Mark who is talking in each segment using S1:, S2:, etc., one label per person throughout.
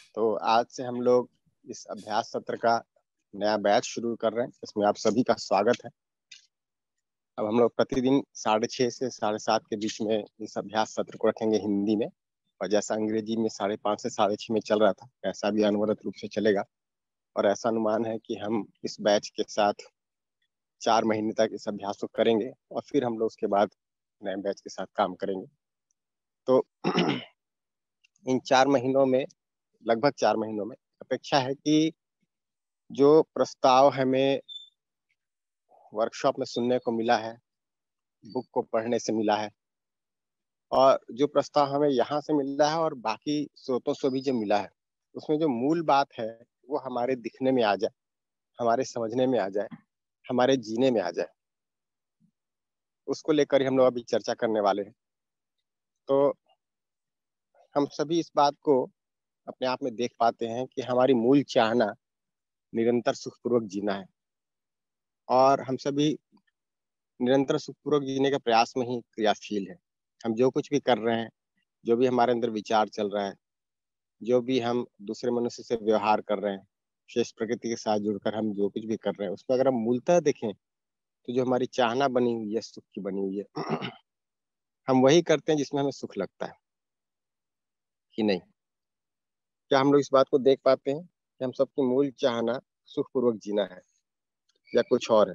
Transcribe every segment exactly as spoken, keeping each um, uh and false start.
S1: तो आज से हम लोग इस अभ्यास सत्र का नया बैच शुरू कर रहे हैं। इसमें आप सभी का स्वागत है। अब हम लोग प्रतिदिन साढ़े छः से साढ़े सात के बीच में इस अभ्यास सत्र को रखेंगे हिंदी में, और जैसा अंग्रेजी में साढ़े पाँच से साढ़े छः में चल रहा था ऐसा भी अनवरत रूप से चलेगा। और ऐसा अनुमान है कि हम इस बैच के साथ चार महीने तक इस अभ्यास को करेंगे और फिर हम लोग उसके बाद नए बैच के साथ काम करेंगे। तो इन चार महीनों में, लगभग चार महीनों में अपेक्षा है कि जो प्रस्ताव हमें वर्कशॉप में सुनने को मिला है, बुक को पढ़ने से मिला है, और जो प्रस्ताव हमें यहाँ से मिला है और बाकी स्रोतों से भी जो मिला है, उसमें जो मूल बात है वो हमारे दिखने में आ जाए, हमारे समझने में आ जाए, हमारे जीने में आ जाए। उसको लेकर ही हम लोग अभी चर्चा करने वाले हैं। तो हम सभी इस बात को अपने आप में देख पाते हैं कि हमारी मूल चाहना निरंतर सुखपूर्वक जीना है, और हम सभी निरंतर सुखपूर्वक जीने के प्रयास में ही क्रियाशील है। हम जो कुछ भी कर रहे हैं, जो भी हमारे अंदर विचार चल रहा है, जो भी हम दूसरे मनुष्य से व्यवहार कर रहे हैं, शेष प्रकृति के साथ जुड़कर हम जो कुछ भी कर रहे हैं, उसमें अगर हम मूलतः देखें तो जो हमारी चाहना बनी हुई है, सुख की बनी हुई है, हम वही करते हैं जिसमें हमें सुख लगता है कि नहीं। क्या हम लोग इस बात को देख पाते हैं कि हम सबकी मूल चाहना सुखपूर्वक जीना है या कुछ और है?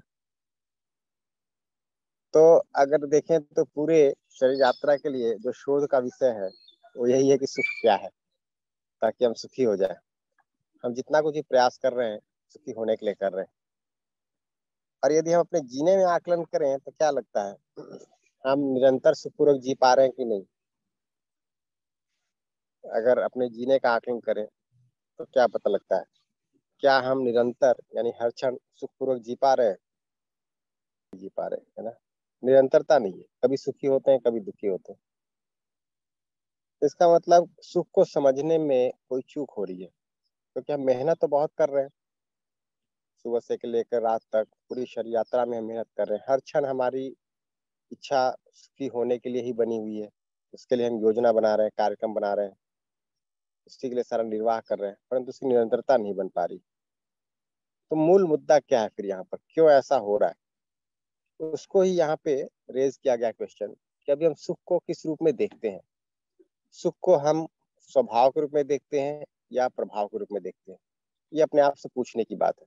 S1: तो अगर देखें तो पूरे शरीर यात्रा के लिए जो शोध का विषय है वो यही है कि सुख क्या है, ताकि हम सुखी हो जाए। हम जितना कुछ भी प्रयास कर रहे हैं सुखी होने के लिए कर रहे हैं। और यदि हम अपने जीने में आकलन करें तो क्या लगता है, हम निरंतर सुखपूर्वक जी पा रहे हैं कि नहीं? अगर अपने जीने का आकलन करें तो क्या पता लगता है, क्या हम निरंतर यानी हर क्षण सुखपूर्वक जी पा रहे हैं? जी पा रहे हैं, है ना? निरंतरता नहीं है, कभी सुखी होते हैं कभी दुखी होते हैं। इसका मतलब सुख को समझने में कोई चूक हो रही है, क्योंकि हम मेहनत तो बहुत कर रहे हैं, सुबह से लेकर रात तक पूरी शरीर यात्रा में हम मेहनत कर रहे हैं। हर क्षण हमारी इच्छा सुखी होने के लिए ही बनी हुई है। उसके लिए हम योजना बना रहे हैं, कार्यक्रम बना रहे हैं, उसी के लिए सारा निर्वाह कर रहे हैं, परंतु उसकी निरंतरता नहीं बन पा रही। तो मूल मुद्दा क्या है फिर यहाँ पर, क्यों ऐसा हो रहा है? तो उसको ही यहाँ पे रेज किया गया क्वेश्चन कि अभी हम सुख को किस रूप में देखते हैं। सुख को हम स्वभाव के रूप में देखते हैं या प्रभाव के रूप में देखते हैं? ये अपने आप से पूछने की बात है।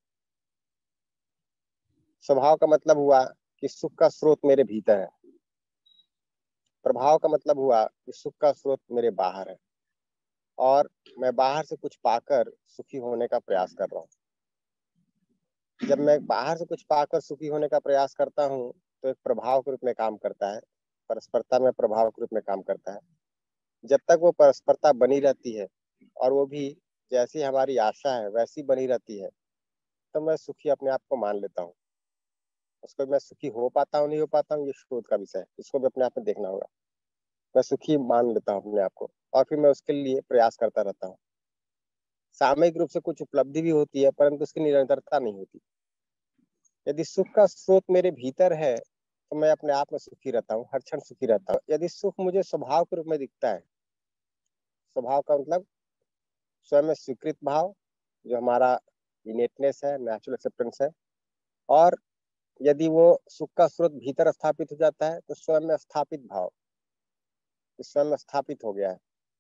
S1: स्वभाव का मतलब हुआ कि सुख का स्रोत मेरे भीतर है। प्रभाव का मतलब हुआ कि सुख का स्रोत मेरे बाहर है, और मैं बाहर से कुछ पाकर सुखी होने का प्रयास कर रहा हूँ। जब मैं बाहर से कुछ पाकर सुखी होने का प्रयास करता हूँ तो एक प्रभाव के रूप में काम करता है, परस्परता में प्रभाव के रूप में काम करता है। जब तक वो परस्परता बनी रहती है और वो भी जैसी हमारी आशा है वैसी बनी रहती है, तो मैं सुखी अपने आप को मान लेता हूँ। उसको मैं सुखी हो पाता हूँ नहीं हो पाता हूँ ये शोध का विषय है, इसको भी अपने आप में देखना होगा। मैं सुखी मान लेता हूँ अपने आप को, और फिर मैं उसके लिए प्रयास करता रहता हूँ। सामयिक रूप से कुछ उपलब्धि भी होती है, परंतु उसकी निरंतरता नहीं होती। यदि सुख का स्रोत मेरे भीतर है तो मैं अपने आप में सुखी रहता हूँ, हर क्षण सुखी रहता हूँ। यदि सुख मुझे स्वभाव के रूप में दिखता है, स्वभाव का मतलब स्वयं में स्वीकृत भाव, जो हमारा इनेटनेस है, नेचुरल एक्सेप्टेंस है, और यदि वो सुख का स्रोत भीतर स्थापित हो जाता है तो स्वयं में स्थापित भाव, स्वयं में स्थापित हो गया है।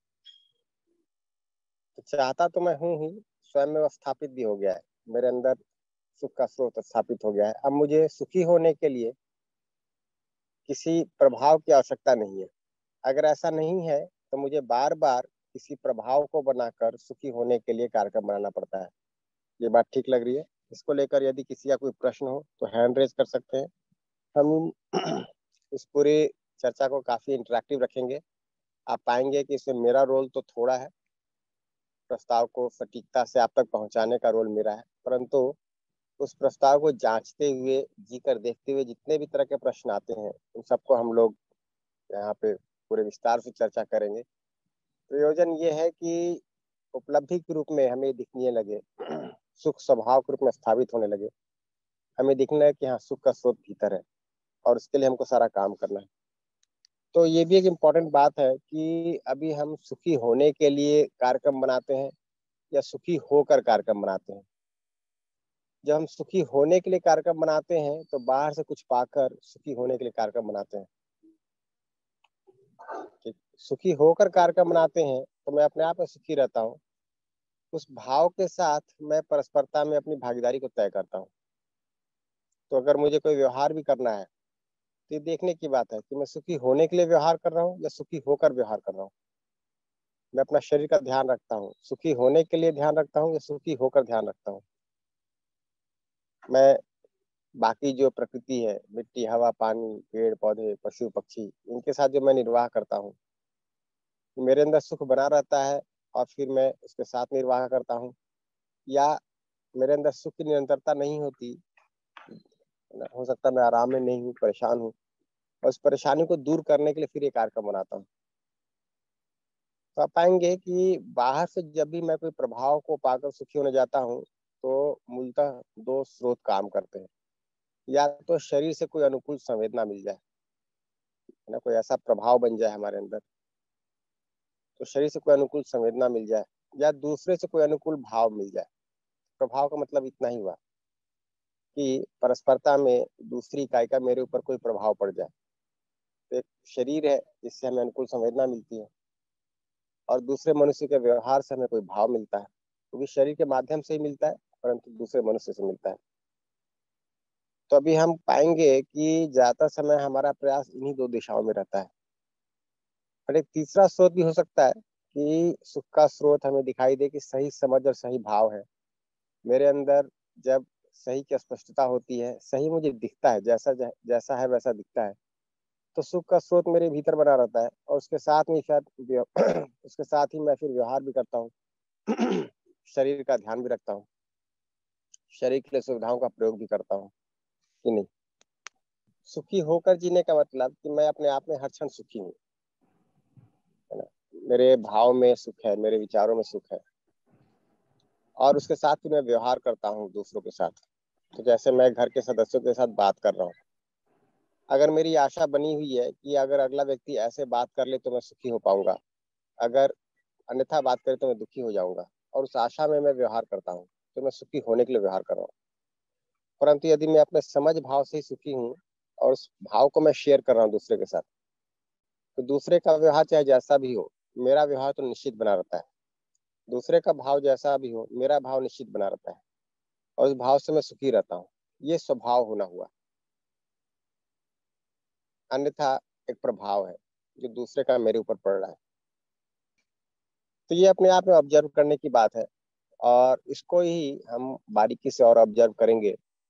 S1: तो चाहता तो मैं हूँ ही, स्वयं में वो स्थापित भी हो गया है, मेरे अंदर सुख का स्रोत स्थापित हो गया है। अब मुझे सुखी होने के लिए किसी प्रभाव की आवश्यकता नहीं है। अगर ऐसा नहीं है तो मुझे बार बार किसी प्रभाव को बनाकर सुखी होने के लिए कार्यक्रम बनाना पड़ता है। ये बात ठीक लग रही है? इसको लेकर यदि किसी का कोई प्रश्न हो तो हैंड रेज कर सकते हैं। हम इस पूरी चर्चा को काफी इंटरेक्टिव रखेंगे। आप पाएंगे कि इसमें मेरा रोल तो थोड़ा है, प्रस्ताव को सटीकता से आप तक पहुंचाने का रोल मेरा है, परंतु उस प्रस्ताव को जांचते हुए, जी कर देखते हुए जितने भी तरह के प्रश्न आते हैं उन सबको हम लोग यहाँ पे पूरे विस्तार से चर्चा करेंगे। प्रयोजन ये है कि उपलब्धि के रूप में हमें दिखने लगे, सुख स्वभाव के रूप में स्थापित होने लगे, हमें दिखने लगे कि हाँ सुख का स्रोत भीतर है, और उसके लिए हमको सारा काम करना है। तो ये भी एक इम्पोर्टेंट बात है कि अभी हम सुखी होने के लिए कार्यक्रम बनाते हैं या सुखी होकर कार्यक्रम बनाते हैं। जब हम सुखी होने के लिए कार्यक्रम बनाते हैं तो बाहर से कुछ पाकर सुखी होने के लिए कार्यक्रम बनाते हैं। ठीक, सुखी होकर कार्यक्रम बनाते हैं तो मैं अपने आप में सुखी रहता हूँ। उस भाव के साथ मैं परस्परता में अपनी भागीदारी को तय करता हूँ। तो अगर मुझे कोई व्यवहार भी करना है तो ये देखने की बात है कि मैं सुखी होने के लिए व्यवहार कर रहा हूँ या सुखी होकर व्यवहार कर रहा हूँ। मैं अपना शरीर का ध्यान रखता हूँ, सुखी होने के लिए ध्यान रखता हूँ या सुखी होकर ध्यान रखता हूँ। मैं बाकी जो प्रकृति है, मिट्टी, हवा, पानी, पेड़ पौधे, पशु पक्षी, इनके साथ जो मैं निर्वाह करता हूँ, मेरे अंदर सुख बना रहता है और फिर मैं उसके साथ निर्वाह करता हूँ, या मेरे अंदर सुख की निरंतरता नहीं होती, हो सकता है मैं आराम में नहीं हूँ, परेशान हूँ, और उस परेशानी को दूर करने के लिए फिर ये कार्यक्रम बनाता हूँ। तो आप पाएंगे कि बाहर से जब भी मैं कोई प्रभाव को पाकर सुखी होने जाता हूँ तो मूलतः दो स्रोत काम करते हैं। या तो शरीर से कोई अनुकूल संवेदना मिल जाए, है ना, कोई ऐसा प्रभाव बन जाए हमारे अंदर, तो शरीर से कोई अनुकूल संवेदना मिल जाए, या दूसरे से कोई अनुकूल भाव मिल जाए। प्रभाव का मतलब इतना ही हुआ कि परस्परता में दूसरी इकाई का मेरे ऊपर कोई प्रभाव पड़ जाए। तो एक शरीर है जिससे हमें अनुकूल संवेदना मिलती है, और दूसरे मनुष्य के व्यवहार से हमें कोई भाव मिलता है, वो भी शरीर के माध्यम से ही मिलता है परंतु दूसरे मनुष्य से मिलता है। तो अभी हम पाएंगे कि ज्यादा समय हमारा प्रयास इन्हीं दो दिशाओं में रहता है। और एक तीसरा स्रोत भी हो सकता है कि सुख का स्रोत हमें दिखाई दे कि सही समझ और सही भाव है मेरे अंदर। जब सही की स्पष्टता होती है, सही मुझे दिखता है, जैसा जैसा है वैसा दिखता है, तो सुख का स्रोत मेरे भीतर बना रहता है, और उसके साथ में शायद उसके साथ ही मैं फिर व्यवहार भी करता हूँ। शरीर का ध्यान भी रखता हूँ, शरीर के लिए सुविधाओं का प्रयोग भी करता हूँ कि नहीं। सुखी होकर जीने का मतलब कि मैं अपने आप में हर क्षण सुखी हूँ, है ना, मेरे भाव में सुख है, मेरे विचारों में सुख है, और उसके साथ ही मैं व्यवहार करता हूँ दूसरों के साथ। तो जैसे मैं घर के सदस्यों के साथ बात कर रहा हूँ, अगर मेरी आशा बनी हुई है कि अगर अगला व्यक्ति ऐसे बात कर ले तो मैं सुखी हो पाऊंगा, अगर अन्यथा बात करे तो मैं दुखी हो जाऊंगा, और उस आशा में मैं व्यवहार करता हूँ, तो मैं सुखी होने के लिए व्यवहार कर रहा हूँ। परंतु यदि मैं अपने समझ भाव से ही सुखी हूँ और उस भाव को मैं शेयर कर रहा हूँ दूसरे के साथ, तो दूसरे का व्यवहार चाहे जैसा भी हो, मेरा व्यवहार तो निश्चित बना रहता है। दूसरे का भाव जैसा भी हो, मेरा भाव निश्चित बना रहता है, और उस भाव से मैं सुखी रहता हूँ। ये स्वभाव होना हुआ। अन्यथा एक प्रभाव है जो दूसरे का मेरे ऊपर पड़ रहा है। तो ये अपने आप में ऑब्जर्व करने की बात है, और इसको ही हम बारीकी से और ऑब्जर्व करेंगे।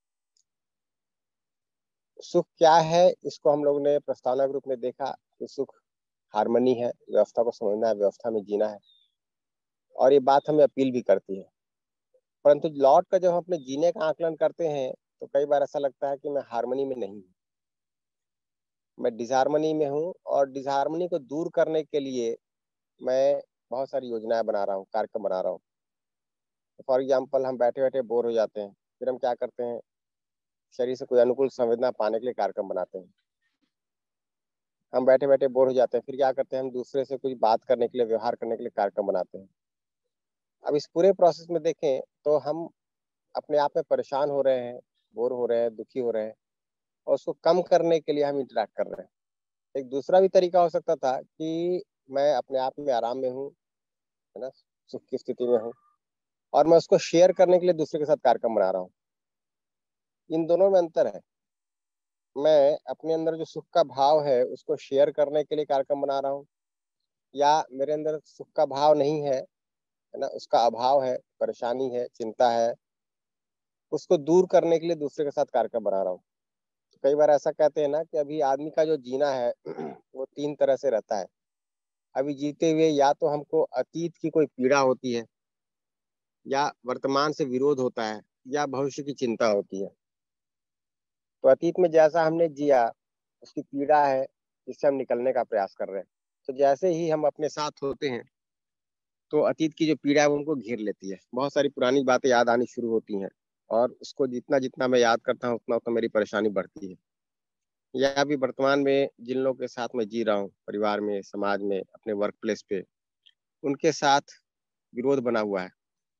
S1: सुख क्या है, इसको हम लोगों ने प्रस्तावना के रूप में देखा कि सुख हार्मनी है, व्यवस्था को समझना है, व्यवस्था में जीना है, और ये बात हमें अपील भी करती है। परंतु लौट कर जब हम अपने जीने का आकलन करते हैं तो कई बार ऐसा लगता है कि मैं हार्मनी में नहीं हूँ, मैं डिसहार्मनी में हूँ, और डिसहार्मनी को दूर करने के लिए मैं बहुत सारी योजनाएं बना रहा हूँ, कार्यक्रम बना रहा हूँ। फॉर एग्जाम्पल, हम बैठे बैठे बोर हो जाते हैं, फिर हम क्या करते हैं, शरीर से कोई अनुकूल संवेदना पाने के लिए कार्यक्रम बनाते हैं। हम बैठे बैठे बोर हो जाते हैं, फिर क्या करते हैं, हम दूसरे से कुछ बात करने के लिए, व्यवहार करने के लिए कार्यक्रम बनाते हैं। अब इस पूरे प्रोसेस में देखें तो हम अपने आप में परेशान हो रहे हैं, बोर हो रहे हैं, दुखी हो रहे हैं, और उसको कम करने के लिए हम इंटरेक्ट कर रहे हैं। एक दूसरा भी तरीका हो सकता था कि मैं अपने आप में आराम में हूँ, है ना, सुख की स्थिति में हूँ, और मैं उसको शेयर करने के लिए दूसरे के साथ कार्यक्रम बना रहा हूँ। इन दोनों में अंतर है। मैं अपने अंदर जो सुख का भाव है उसको शेयर करने के लिए कार्यक्रम बना रहा हूँ, या मेरे अंदर सुख का भाव नहीं है, है ना, उसका अभाव है, परेशानी है, चिंता है, उसको दूर करने के लिए दूसरे के साथ कार्यक्रम बना रहा हूँ। तो कई बार ऐसा कहते हैं ना कि अभी आदमी का जो जीना है वो तीन तरह से रहता है। अभी जीते हुए या तो हमको अतीत की कोई पीड़ा होती है, या वर्तमान से विरोध होता है, या भविष्य की चिंता होती है। तो अतीत में जैसा हमने जिया उसकी पीड़ा है, जिससे हम निकलने का प्रयास कर रहे हैं। तो जैसे ही हम अपने साथ होते हैं तो अतीत की जो पीड़ा है वो उनको घेर लेती है, बहुत सारी पुरानी बातें याद आनी शुरू होती हैं, और उसको जितना जितना मैं याद करता हूँ उतना उतना मेरी परेशानी बढ़ती है। या अभी वर्तमान में जिन लोगों के साथ मैं जी रहा हूँ, परिवार में, समाज में, अपने वर्क प्लेस पे, उनके साथ विरोध बना हुआ है,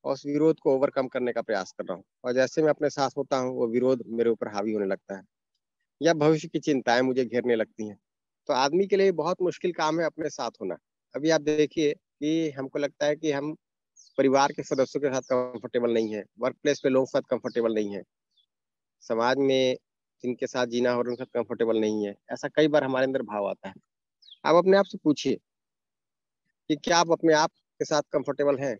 S1: और उस विरोध को ओवरकम करने का प्रयास कर रहा हूँ। और जैसे मैं अपने साथ होता हूँ, वो विरोध मेरे ऊपर हावी होने लगता है या भविष्य की चिंताएं मुझे घेरने लगती हैं। तो आदमी के लिए बहुत मुश्किल काम है अपने साथ होना। अभी आप देखिए कि हमको लगता है कि हम परिवार के सदस्यों के साथ कंफर्टेबल नहीं है, वर्क प्लेस पे लोगों के साथ कंफर्टेबल नहीं है, समाज में जिनके साथ जीना हो रहा है उनके साथ कंफर्टेबल नहीं है। ऐसा कई बार हमारे अंदर भाव आता है। आप अपने आप से पूछिए कि क्या आप अपने आप के साथ कंफर्टेबल हैं?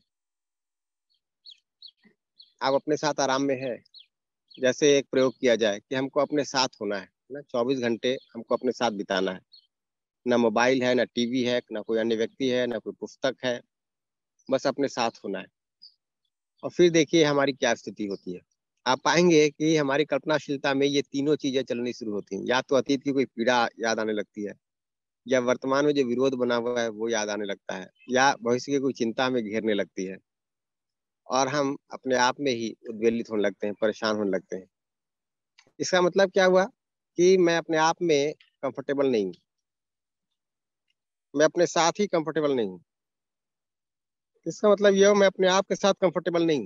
S1: आप अपने साथ आराम में हैं? जैसे एक प्रयोग किया जाए कि हमको अपने साथ होना है ना, चौबीस घंटे हमको अपने साथ बिताना है। ना मोबाइल है, ना टीवी है, ना कोई अन्य व्यक्ति है, ना कोई पुस्तक है, बस अपने साथ होना है। और फिर देखिए हमारी क्या स्थिति होती है। आप पाएंगे कि हमारी कल्पनाशीलता में ये तीनों चीजें चलनी शुरू होती हैं। या तो अतीत की कोई पीड़ा याद आने लगती है, या वर्तमान में जो विरोध बना हुआ है वो याद आने लगता है, या भविष्य की कोई चिंता हमें घेरने लगती है और हम अपने आप में ही उद्वेलित होने लगते हैं, परेशान होने लगते हैं। इसका मतलब क्या हुआ कि मैं अपने आप में कंफर्टेबल नहीं हूँ, मैं अपने साथ ही कंफर्टेबल नहीं हूँ। इसका मतलब यह मैं अपने आप के साथ कंफर्टेबल नहीं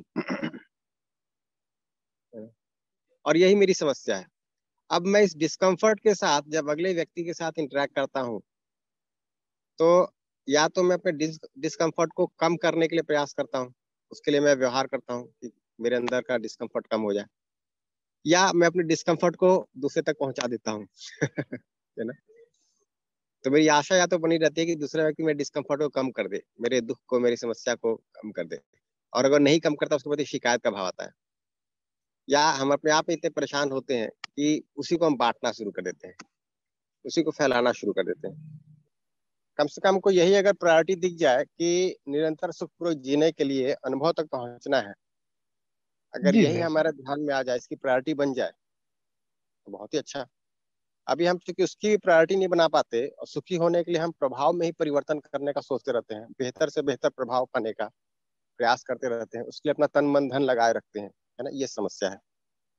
S1: हूँ, और यही मेरी समस्या है। अब मैं इस डिस्कम्फर्ट के साथ जब अगले व्यक्ति के साथ इंटरेक्ट करता हूँ, तो या तो मैं अपने डिस डिस्कम्फर्ट को कम करने के लिए प्रयास करता हूँ, उसके लिए मैं व्यवहार करता हूँ कि मेरे अंदर का डिस्कम्फर्ट कम हो जाए, या मैं अपने डिस्कम्फर्ट को दूसरे तक पहुंचा देता हूँ है ना? तो मेरी आशा या तो बनी रहती है कि दूसरा व्यक्ति मेरे डिस्कम्फर्ट को कम कर दे, मेरे दुख को, मेरी समस्या को कम कर दे। और अगर नहीं कम करता, उसके प्रति शिकायत का भाव आता है, या हम अपने आप में इतने परेशान होते हैं कि उसी को हम बांटना शुरू कर देते हैं, उसी को फैलाना शुरू कर देते हैं। कम से कम को यही अगर प्रायोरिटी दिख जाए कि निरंतर सुखपूर्वक जीने के लिए अनुभव तक पहुंचना है, अगर
S2: जी
S1: यही
S2: जी।
S1: हमारे ध्यान में आ जाए, इसकी प्रायोरिटी बन जाए, तो बहुत ही अच्छा। अभी हम चूंकि उसकी प्रायोरिटी नहीं बना पाते, और सुखी होने के लिए हम प्रभाव में ही परिवर्तन करने का सोचते रहते हैं, बेहतर से बेहतर प्रभाव पाने का प्रयास करते रहते हैं, उसके लिए अपना तन मन धन लगाए रखते हैं, है ना? ये समस्या है।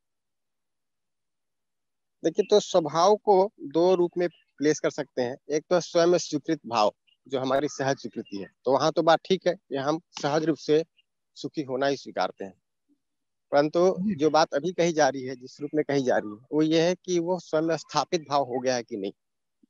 S1: देखिए, तो स्वभाव को दो रूप में प्लेस कर सकते हैं। एक तो स्वयं में स्वीकृत भाव, जो हमारी सहज स्वीकृति है, तो वहां तो बात ठीक है कि हम सहज रूप से सुखी होना ही स्वीकारते हैं। परंतु
S2: जी
S1: जो बात अभी कही जा रही है, जिस रूप में कही जा रही है, वो ये है कि वो स्वयं में स्थापित भाव हो गया है कि नहीं।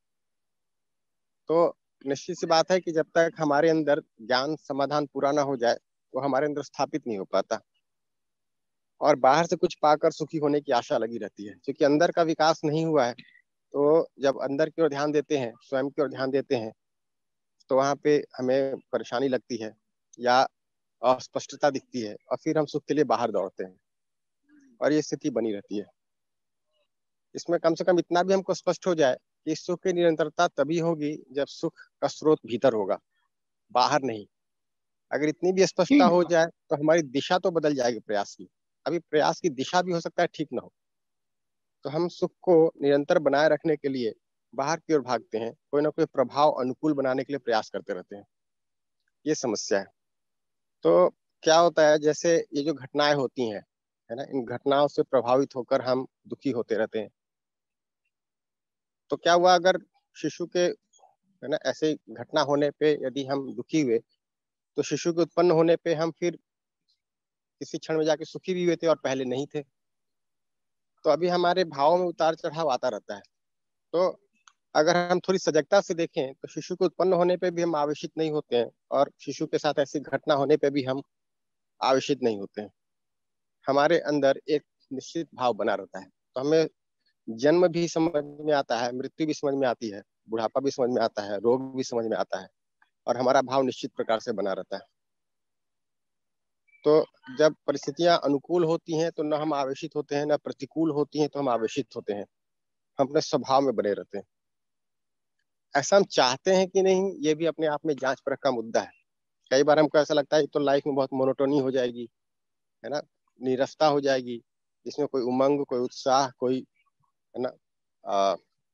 S1: तो निश्चित सी बात है कि जब तक हमारे अंदर ज्ञान समाधान पूरा ना हो जाए, वो हमारे अंदर स्थापित नहीं हो पाता, और बाहर से कुछ पाकर सुखी होने की आशा लगी रहती है। क्योंकि अंदर का विकास नहीं हुआ है, तो जब अंदर की ओर ध्यान देते हैं, स्वयं की ओर ध्यान देते हैं, तो वहां पे हमें परेशानी लगती है, या अस्पष्टता दिखती है, और फिर हम सुख के लिए बाहर दौड़ते हैं, और ये स्थिति बनी रहती है। इसमें कम से कम इतना भी हमको स्पष्ट हो जाए कि सुख की निरंतरता तभी होगी जब सुख का स्रोत भीतर होगा, बाहर नहीं। अगर इतनी भी स्पष्टता
S2: ठीक
S1: हो
S2: है।
S1: जाए तो हमारी दिशा तो बदल जाएगी प्रयास की। अभी प्रयास की दिशा भी हो सकता है ठीक ना हो, तो हम सुख को निरंतर बनाए रखने के लिए बाहर की ओर भागते हैं, कोई ना कोई प्रभाव अनुकूल बनाने के लिए प्रयास करते रहते हैं। ये समस्या है। तो क्या होता है, जैसे ये जो घटनाएं होती हैं, है ना, इन घटनाओं से प्रभावित होकर हम दुखी होते रहते हैं। तो क्या हुआ, अगर शिशु के, है ना, ऐसे घटना होने पे यदि हम दुखी हुए, तो शिशु के उत्पन्न होने पे हम फिर किसी क्षण में जाके सुखी भी हुए थे और पहले नहीं थे। तो अभी हमारे भावों में उतार चढ़ाव आता रहता है। तो अगर हम थोड़ी सजगता से देखें, तो शिशु के उत्पन्न होने पे भी हम आवेशित नहीं होते हैं, और शिशु के साथ ऐसी घटना होने पे भी हम आवेशित नहीं होते हैं। हमारे अंदर एक निश्चित भाव बना रहता है। तो हमें जन्म भी समझ में आता है, मृत्यु भी समझ में आती है, बुढ़ापा भी समझ में आता है, रोग भी समझ में आता है, और हमारा भाव निश्चित प्रकार से बना रहता है। तो जब परिस्थितियां अनुकूल होती हैं तो न हम आवेशित होते हैं, न प्रतिकूल होती हैं तो हम आवेशित होते हैं। हम अपने स्वभाव में बने रहते हैं। ऐसा हम चाहते हैं कि नहीं, ये भी अपने आप में जांच परख का मुद्दा है। कई बार हमको ऐसा लगता है तो लाइफ में बहुत मोनोटोनी हो जाएगी, है ना, नीरसता हो जाएगी, जिसमें कोई उमंग, कोई उत्साह, कोई, है ना, आ,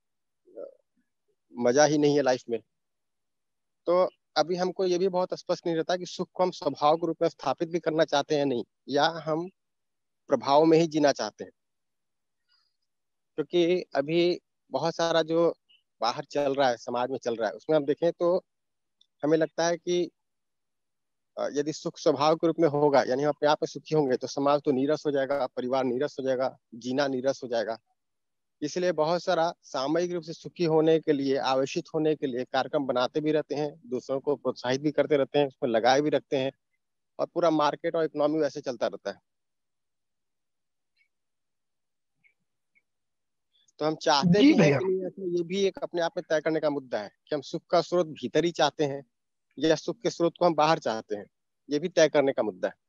S1: मजा ही नहीं है लाइफ में। तो अभी हमको ये भी बहुत स्पष्ट नहीं रहता कि सुख को हम स्वभाव के रूप में स्थापित भी करना चाहते हैं नहीं, या हम प्रभाव में ही जीना चाहते हैं। क्योंकि अभी बहुत सारा जो बाहर चल रहा है, समाज में चल रहा है, उसमें हम देखें तो हमें लगता है कि यदि सुख स्वभाव के रूप में होगा, यानी हम अपने आप में सुखी होंगे, तो समाज तो नीरस हो जाएगा, परिवार नीरस हो जाएगा, जीना नीरस हो जाएगा। इसलिए बहुत सारा सामूहिक रूप से सुखी होने के लिए, आवेशित होने के लिए कार्यक्रम बनाते भी रहते हैं, दूसरों को प्रोत्साहित भी करते रहते हैं, उसमें लगाए भी रखते हैं, और पूरा मार्केट और इकोनॉमी वैसे चलता रहता है। तो हम चाहते
S2: जी
S1: भी हैं
S2: भैया।
S1: कि नहीं, ऐसा ये भी एक अपने आप में तय करने का मुद्दा है कि हम सुख का स्रोत भीतर ही चाहते हैं या सुख के स्रोत को हम बाहर चाहते हैं, ये भी तय करने का मुद्दा है।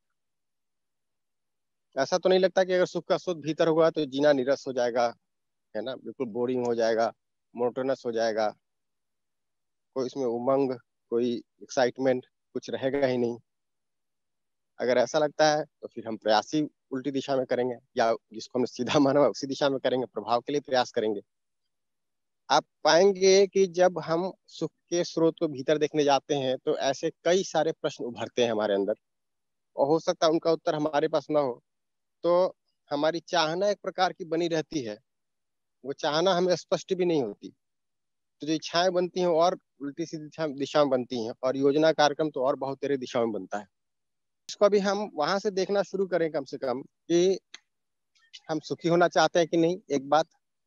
S1: ऐसा तो नहीं लगता कि अगर सुख का स्रोत भीतर होगा तो जीना नीरस हो जाएगा, है ना, बिल्कुल बोरिंग हो जाएगा, मोनोटोनस हो जाएगा, कोई इसमें उमंग, कोई एक्साइटमेंट कुछ रहेगा ही नहीं। अगर ऐसा लगता है तो फिर हम प्रयास ही उल्टी दिशा में करेंगे, या जिसको हमने सीधा माना हुआ उसी दिशा में करेंगे, प्रभाव के लिए प्रयास करेंगे। आप पाएंगे कि जब हम सुख के स्रोत को भीतर देखने जाते हैं तो ऐसे कई सारे प्रश्न उभरते हैं हमारे अंदर, और हो सकता है उनका उत्तर हमारे पास ना हो, तो हमारी चाहना एक प्रकार की बनी रहती है, वो चाहना हमें स्पष्ट भी नहीं होती। तो जो इच्छाएं बनती हैं और उल्टी सीधी दिशा दिशा में बनती हैं, और योजना कार्यक्रम तो और बहुत तेरे दिशा में बनता है। इसको अभी हम वहां से देखना शुरू करें कम से कम, कि हम सुखी होना चाहते हैं कि नहीं। एक बात,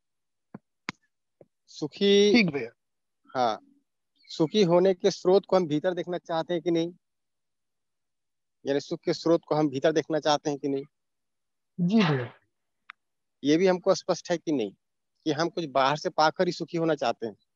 S1: सुखी,
S2: ठीक भैया।
S1: हाँ, सुखी होने के स्रोत को हम भीतर देखना चाहते हैं कि नहीं, यानी सुख के स्रोत को हम भीतर देखना चाहते हैं कि नहीं,
S2: जी भैया।
S1: ये भी हमको स्पष्ट है कि नहीं, कि हम कुछ बाहर से पाकर ही सुखी होना चाहते हैं।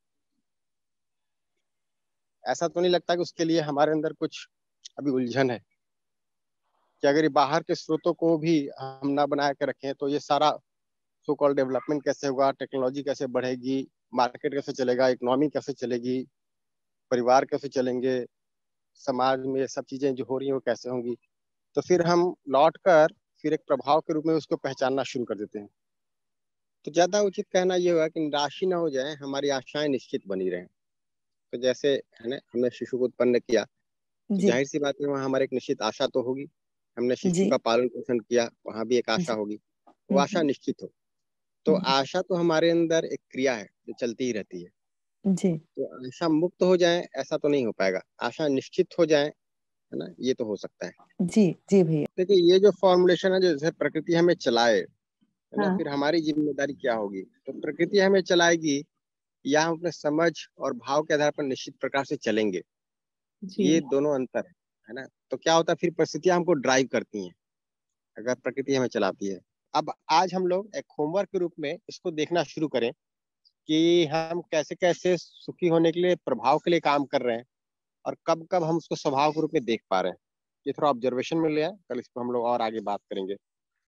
S1: ऐसा तो नहीं लगता कि उसके लिए हमारे अंदर कुछ अभी उलझन है, कि अगर ये बाहर के स्रोतों को भी हम ना बना के रखें तो ये सारा सो कॉल्ड डेवलपमेंट कैसे होगा, टेक्नोलॉजी कैसे बढ़ेगी, मार्केट कैसे चलेगा, इकोनॉमी कैसे चलेगी, परिवार कैसे चलेंगे, समाज में ये सब चीजें जो हो रही हैं वो कैसे होंगी। तो फिर हम लौट कर फिर एक प्रभाव के रूप में उसको पहचानना शुरू कर देते हैं। तो ज्यादा उचित कहना ये होगा कि निराश ना हो जाए, हमारी आशाएं निश्चित बनी रहें। तो जैसे है ना, हमने शिशु को उत्पन्न किया, तो
S3: जी
S1: जाहिर सी बात है वहाँ हमारे एक निश्चित आशा तो होगी। हमने शिशु
S3: जी
S1: का पालन पोषण किया, वहाँ भी एक आशा
S3: जी।
S1: होगी, वो आशा
S3: हम्म,
S1: निश्चित हो। तो
S3: हम्म,
S1: आशा तो हमारे अंदर एक क्रिया है जो चलती ही रहती है।
S3: जी
S1: तो आशा मुक्त हो जाए ऐसा तो नहीं हो पाएगा, आशा निश्चित हो जाए, है ना, ये तो हो सकता है।
S3: जी जी भैया।
S1: देखिए ये जो फॉर्मुलेशन है, जैसे प्रकृति हमें चलाए, है ना,
S3: हाँ
S1: फिर हमारी जिम्मेदारी क्या होगी। तो प्रकृति हमें चलाएगी या हम अपने समझ और भाव के आधार पर निश्चित प्रकार से चलेंगे, ये
S3: जी
S1: दोनों अंतर है है ना। तो क्या होता है, फिर परिस्थितियां हमको ड्राइव करती हैं अगर प्रकृति हमें चलाती है। अब आज हम लोग एक होमवर्क के रूप में इसको देखना शुरू करें कि हम कैसे कैसे सुखी होने के लिए, प्रभाव के लिए काम कर रहे हैं, और कब कब हम उसको स्वभाव के रूप में देख पा रहे हैं। ये थोड़ा ऑब्जर्वेशन में ले आए, कल इस पर हम लोग और आगे बात करेंगे।